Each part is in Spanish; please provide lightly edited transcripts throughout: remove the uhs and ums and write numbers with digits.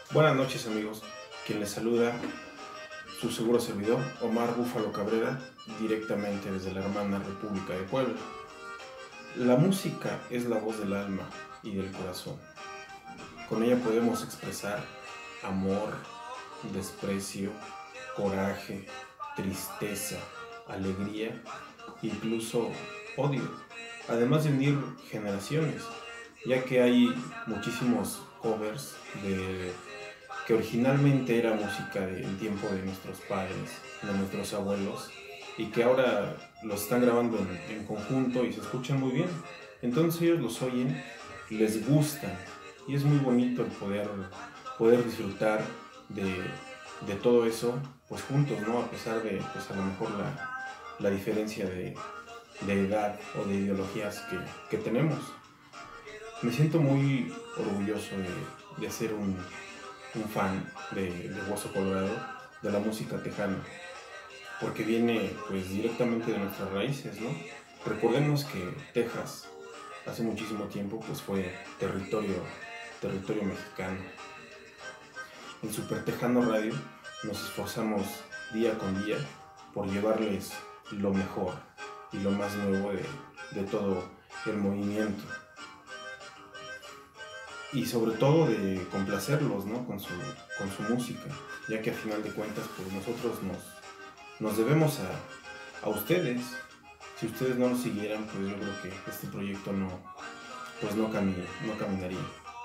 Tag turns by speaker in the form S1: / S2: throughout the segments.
S1: Buenas noches amigos, quien les saluda su seguro servidor Omar Búfalo Cabrera, directamente desde la hermana República de Puebla. La música es la voz del alma y del corazón. Con ella podemos expresar amor, desprecio, coraje, tristeza, alegría, incluso odio, además de unir generaciones, ya que hay muchísimos covers que originalmente era música del tiempo de nuestros padres, de nuestros abuelos, y que ahora los están grabando en conjunto y se escuchan muy bien. Entonces ellos los oyen, les gustan, y es muy bonito el poder disfrutar de todo eso pues juntos, ¿no? A pesar de pues a lo mejor la diferencia de edad o de ideologías que tenemos. Me siento muy orgulloso de ser un fan de Hueso Colorado, de la música tejana, porque viene pues directamente de nuestras raíces, ¿no? Recordemos que Texas hace muchísimo tiempo pues fue territorio mexicano. En Super Tejano Radio nos esforzamos día con día por llevarles lo mejor y lo más nuevo de todo el movimiento, y sobre todo de complacerlos, ¿no? con su música, ya que a final de cuentas pues nosotros nos debemos a ustedes. Si ustedes no nos siguieran, pues yo creo que este proyecto no caminaría.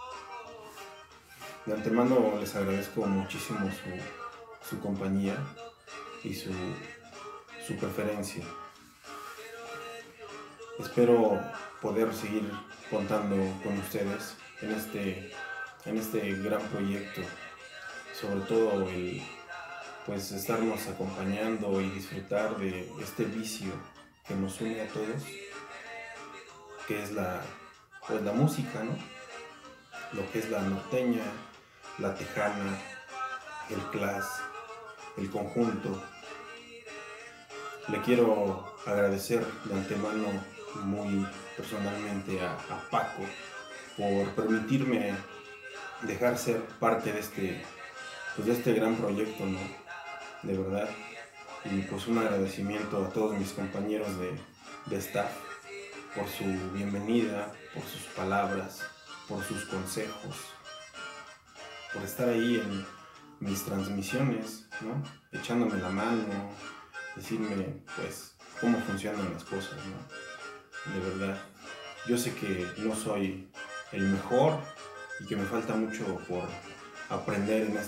S1: De antemano les agradezco muchísimo su compañía y su preferencia. Espero poder seguir contando con ustedes en este gran proyecto, sobre todo el pues estarnos acompañando y disfrutar de este vicio que nos une a todos, que es la música, ¿no? Lo que es la norteña, la tejana, el class, el conjunto. Le quiero agradecer de antemano muy personalmente a Paco por permitirme dejar ser parte de este gran proyecto, ¿no? De verdad. Y pues un agradecimiento a todos mis compañeros de staff por su bienvenida, por sus palabras, por sus consejos, por estar ahí en mis transmisiones, ¿no? Echándome la mano, decirme pues cómo funcionan las cosas, ¿no? De verdad, yo sé que no soy el mejor y que me falta mucho por aprender en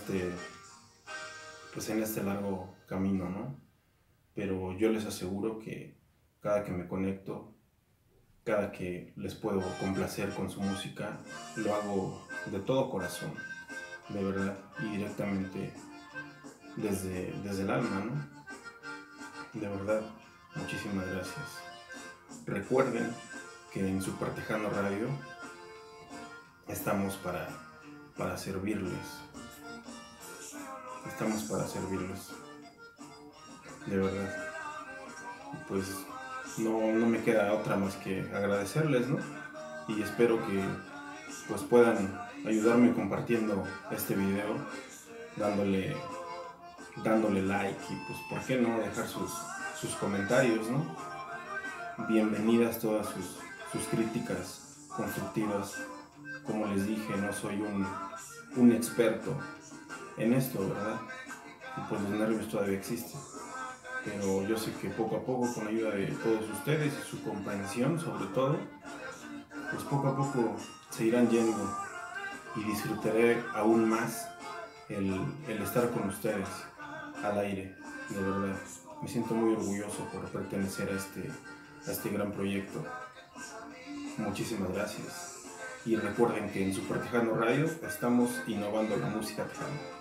S1: este largo camino, ¿no? Pero yo les aseguro que cada que me conecto, cada que les puedo complacer con su música, lo hago de todo corazón, de verdad, y directamente desde el alma, ¿no? De verdad, muchísimas gracias. Recuerden que en Super Tejano Radio estamos para servirles. Estamos para servirles. De verdad. Pues no me queda otra más que agradecerles, ¿no? Y espero que pues puedan ayudarme compartiendo este video, dándole like y pues por qué no dejar sus comentarios, ¿no? Bienvenidas todas sus críticas constructivas. Como les dije, no soy un experto en esto, ¿verdad? Y pues los nervios todavía existen. Pero yo sé que poco a poco, con la ayuda de todos ustedes y su comprensión sobre todo, pues poco a poco se irán yendo y disfrutaré aún más el estar con ustedes al aire, de verdad. Me siento muy orgulloso por pertenecer a este gran proyecto. Muchísimas gracias. Y recuerden que en Super Tejano Radio estamos innovando la música tejana.